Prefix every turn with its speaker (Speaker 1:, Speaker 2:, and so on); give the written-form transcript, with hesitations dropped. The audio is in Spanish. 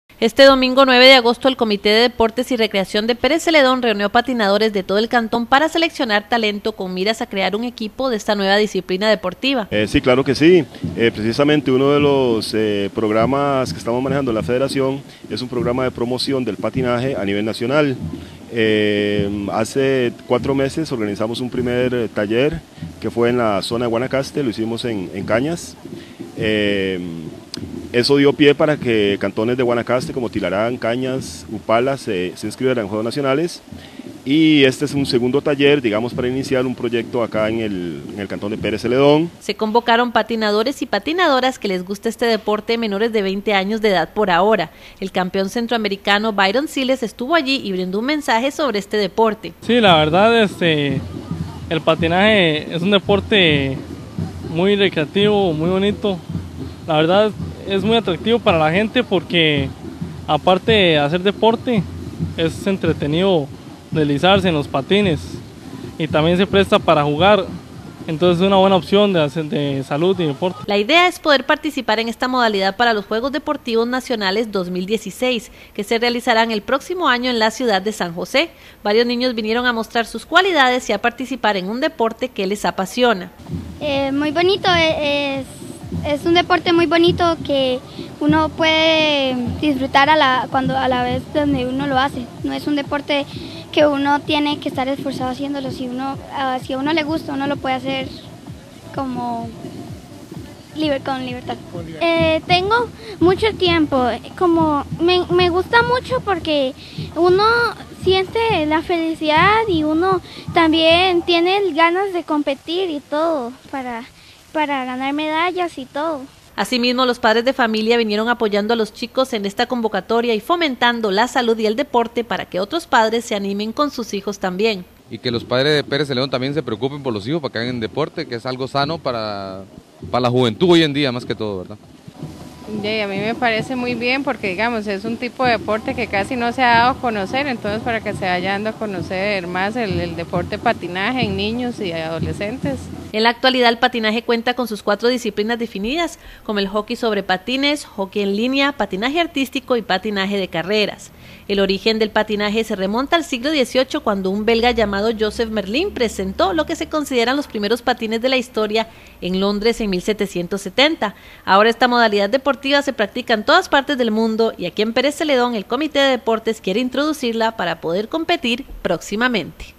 Speaker 1: Este domingo 9 de agosto el Comité de Deportes y Recreación de Pérez Celedón reunió patinadores de todo el cantón para seleccionar talento con miras a crear un equipo de esta nueva disciplina deportiva.
Speaker 2: Sí, claro que sí. Precisamente uno de los programas que estamos manejando en la federación es un programa de promoción del patinaje a nivel nacional. Hace 4 meses organizamos un primer taller que fue en la zona de Guanacaste, lo hicimos en Cañas. Eso dio pie para que cantones de Guanacaste como Tilarán, Cañas, Upala se inscribieran en Juegos Nacionales, y este es un segundo taller, digamos, para iniciar un proyecto acá en el cantón de Pérez Celedón.
Speaker 1: Se convocaron patinadores y patinadoras que les gusta este deporte menores de 20 años de edad por ahora. El campeón centroamericano Byron Siles estuvo allí y brindó un mensaje sobre este deporte.
Speaker 3: Sí, la verdad, el patinaje es un deporte muy recreativo, muy bonito. La verdad es muy atractivo para la gente porque aparte de hacer deporte es entretenido deslizarse en los patines y también se presta para jugar, entonces es una buena opción de salud y deporte.
Speaker 1: La idea es poder participar en esta modalidad para los Juegos Deportivos Nacionales 2016 que se realizarán el próximo año en la ciudad de San José. Varios niños vinieron a mostrar sus cualidades y a participar en un deporte que les apasiona.
Speaker 4: Muy bonito, es un deporte muy bonito que uno puede disfrutar a la vez donde uno lo hace. No es un deporte que uno tiene que estar esforzado haciéndolo. Si a uno le gusta, uno lo puede hacer con libertad. Tengo mucho tiempo, me gusta mucho porque uno siente la felicidad y uno también tiene ganas de competir y todo para ganar medallas y todo.
Speaker 1: Asimismo, los padres de familia vinieron apoyando a los chicos en esta convocatoria y fomentando la salud y el deporte para que otros padres se animen con sus hijos también.
Speaker 5: Y que los padres de Pérez Celedón también se preocupen por los hijos para que hagan deporte, que es algo sano para la juventud hoy en día más que todo, ¿verdad?
Speaker 6: Y a mí me parece muy bien porque, digamos, es un tipo de deporte que casi no se ha dado a conocer, entonces para que se vaya dando a conocer más el deporte patinaje en niños y adolescentes.
Speaker 1: En la actualidad el patinaje cuenta con sus 4 disciplinas definidas, como el hockey sobre patines, hockey en línea, patinaje artístico y patinaje de carreras. El origen del patinaje se remonta al siglo XVIII cuando un belga llamado Joseph Merlin presentó lo que se consideran los primeros patines de la historia en Londres en 1770. Ahora esta modalidad deportiva se practica en todas partes del mundo y aquí en Pérez Celedón el Comité de Deportes quiere introducirla para poder competir próximamente.